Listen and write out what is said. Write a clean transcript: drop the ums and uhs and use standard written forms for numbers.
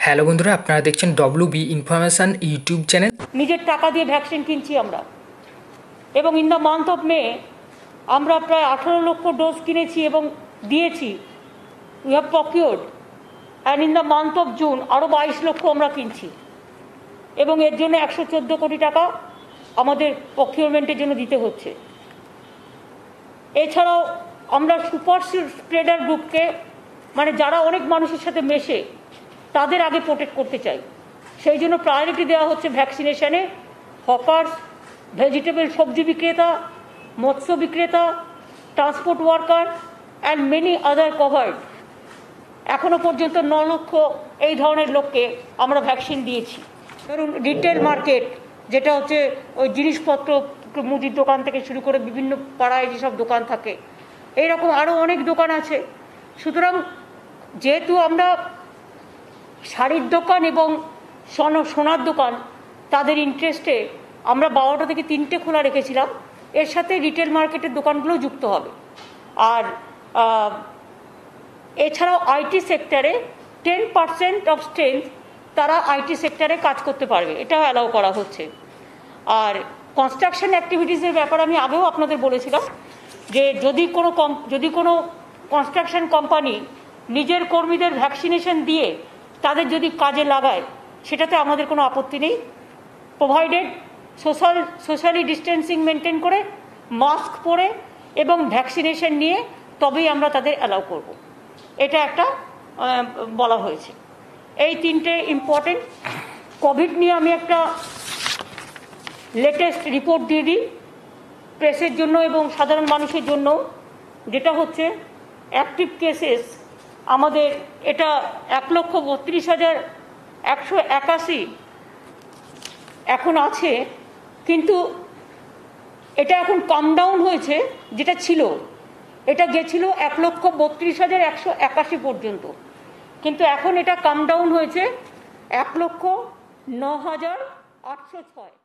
Hello বন্ধুরা, আপনারা দেখছেন WB ইনফরমেশন ইউটিউব চ্যানেল। নিজের টাকা দিয়ে ভ্যাকসিন কিনছি আমরা, এবং in the month of May আমরা প্রায় 18 লক্ষ ডোজ কিনেছি এবং দিয়েছি। We have procured, and in the month of June আরও 22 লক্ষ আমরা কিনছি, এবং এর জন্য 114 কোটি টাকা আমাদের প্রকিউরমেন্টের জন্য দিতে হচ্ছে। এছাড়াও আমরা সুপার স্প্রেডার গ্রুপকে, মানে যারা অনেক মানুষের সাথে মেশে, তাদের আগে প্রোটেক্ট করতে চাই। সেই জন্য প্রায়োরিটি দেওয়া হচ্ছে ভ্যাকসিনেশনে হকার্স, ভেজিটেবল সবজি বিক্রেতা, মৎস্য বিক্রেতা, transport worker and many other covered. এখনও পর্যন্ত 9 লক্ষ এই ধরনের লোককে আমরা ভ্যাকসিন দিয়েছি। ধরুন রিটেল মার্কেট, যেটা হচ্ছে ওই জিনিসপত্র, মুদির দোকান থেকে শুরু করে বিভিন্ন পাড়ায় যেসব দোকান থাকে, এইরকম আরও অনেক দোকান আছে। সুতরাং যেহেতু আমরা শাড়ির দোকান এবং সোনার দোকান, তাদের ইন্টারেস্টে আমরা 12টা থেকে 3টে খোলা রেখেছিলাম। এর সাথে রিটেল মার্কেটের দোকানগুলোও যুক্ত হবে। আর এছাড়াও আইটি সেক্টরে 10% অফ স্ট্রেংথ তারা আইটি সেক্টরে কাজ করতে পারবে, এটাও অ্যালাউ করা হচ্ছে। আর কনস্ট্রাকশন অ্যাক্টিভিটিসের ব্যাপারে আমি আগেও আপনাদের বলেছিলাম যে যদি কোনো কনস্ট্রাকশন কোম্পানি নিজের কর্মীদের ভ্যাকসিনেশন দিয়ে তাদের যদি কাজে লাগায়, সেটাতে আমাদের কোনো আপত্তি নেই, প্রোভাইডেড সোশ্যালি ডিস্টেন্সিং মেনটেন করে, মাস্ক পরে এবং ভ্যাকসিনেশন নিয়ে, তবেই আমরা তাদের অ্যালাউ করব। এটা একটা বলা হয়েছে। এই 3টে ইম্পর্টেন্ট। কোভিড নিয়ে আমি একটা লেটেস্ট রিপোর্ট দিয়ে দিই প্রেসের জন্য এবং সাধারণ মানুষের জন্য, যেটা হচ্ছে অ্যাক্টিভ কেসেস আমাদের এটা 1,32,181 এখন আছে, কিন্তু এটা এখন কাম ডাউন হয়েছে। যেটা ছিল, এটা গেছিল 1,32,181 পর্যন্ত, কিন্তু এখন এটা কাম ডাউন হয়েছে 1,09,806।